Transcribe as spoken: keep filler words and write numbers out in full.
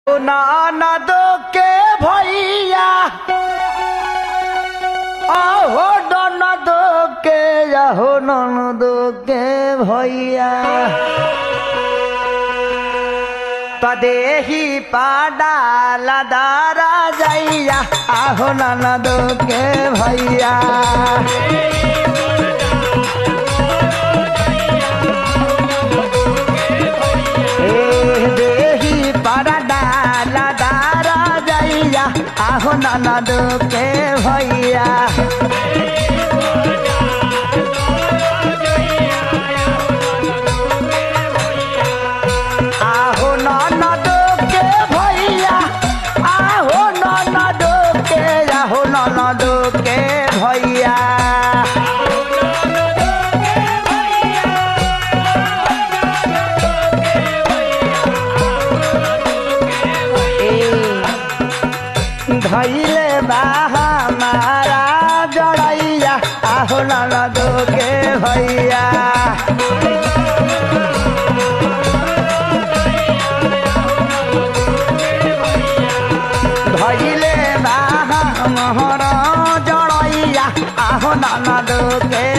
ननद के भैया आहो ननद के आहो ननद के भैया तदेही पाडाल दारा जाइया आहो ननद के भैया देही पाडाल दारा जाइया आहो ननद के भैया आहो ननद के भैया आहो ननद के आहो ननद के भैया धैले बा हमारा जड़ैया आहो ननद के भैया धैले बा हमारा जड़ैया आहो ननद के